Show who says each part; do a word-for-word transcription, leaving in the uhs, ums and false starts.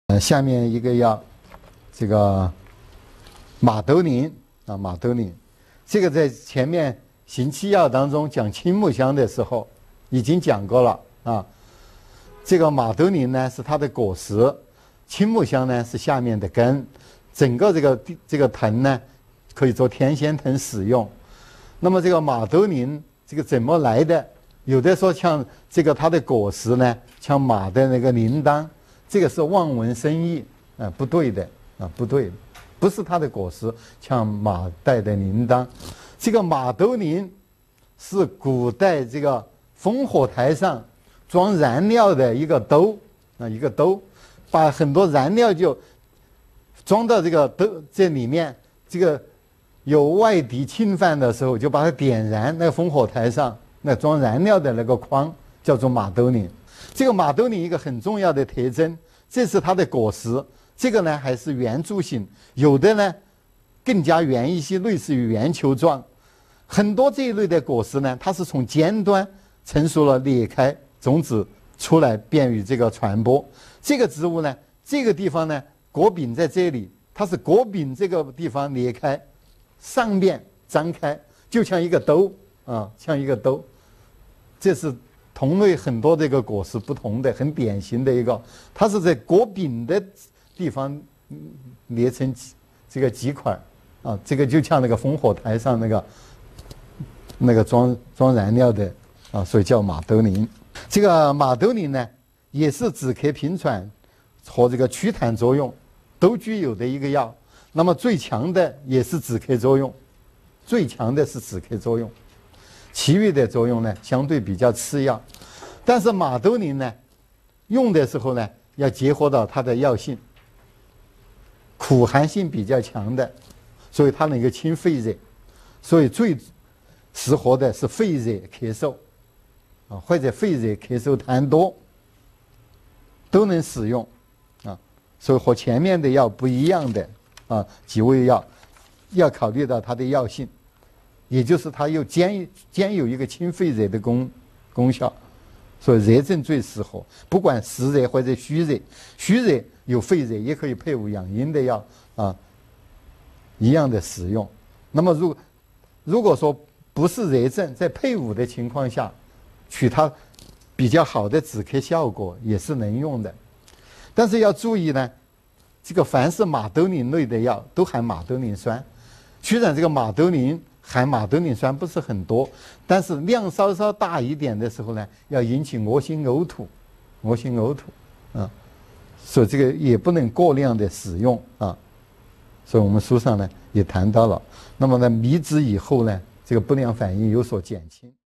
Speaker 1: 呃，下面一个药，这个马兜铃啊，马兜铃，这个在前面行气药当中讲青木香的时候已经讲过了啊。这个马兜铃呢是它的果实，青木香呢是下面的根，整个这个这个藤呢可以做天仙藤使用。那么这个马兜铃这个怎么来的？有的说像这个它的果实呢，像马的那个铃铛，这个是望文生义啊、呃，不对的啊，不对的，不是它的果实像马带的铃铛。这个马兜铃是古代这个烽火台上装燃料的一个兜啊，一个兜，把很多燃料就装到这个兜这里面，这个有外敌侵犯的时候就把它点燃，那个烽火台上那装燃料的那个筐叫做马兜铃。这个马兜铃一个很重要的特征，这是它的果实，这个呢还是圆柱形，有的呢更加圆一些，类似于圆球状。很多这一类的果实呢，它是从尖端成熟了裂开，种子出来，便于这个传播。这个植物呢，这个地方呢，果柄在这里，它是果柄这个地方裂开，上面张开，就像一个兜啊，像一个兜。这是同类很多这个果实不同的，很典型的一个，它是在果柄的地方裂成这个几块啊，这个就像那个烽火台上那个那个装装燃料的啊，所以叫马兜铃。这个马兜铃呢，也是止咳平喘和这个祛痰作用都具有的一个药。那么最强的也是止咳作用，最强的是止咳作用。其余的作用呢，相对比较次要，但是马兜铃呢，用的时候呢，要结合到它的药性，苦寒性比较强的，所以它能够清肺热，所以最适合的是肺热咳嗽啊，或者肺热咳嗽痰多都能使用啊，所以和前面的药不一样的啊几味药，要考虑到它的药性。也就是它又兼兼有一个清肺热的功功效，所以热症最适合，不管实热或者虚热，虚热有肺热也可以配伍养阴的药啊，一样的使用。那么如如果说不是热症，在配伍的情况下，取它比较好的止咳效果也是能用的。但是要注意呢，这个凡是马兜铃类的药都含马兜铃酸，虽然这个马兜铃含马兜铃酸不是很多，但是量稍稍大一点的时候呢，要引起恶心呕吐，恶心呕吐啊，所以这个也不能过量的使用啊。所以我们书上呢也谈到了，那么呢，迷之以后呢，这个不良反应有所减轻。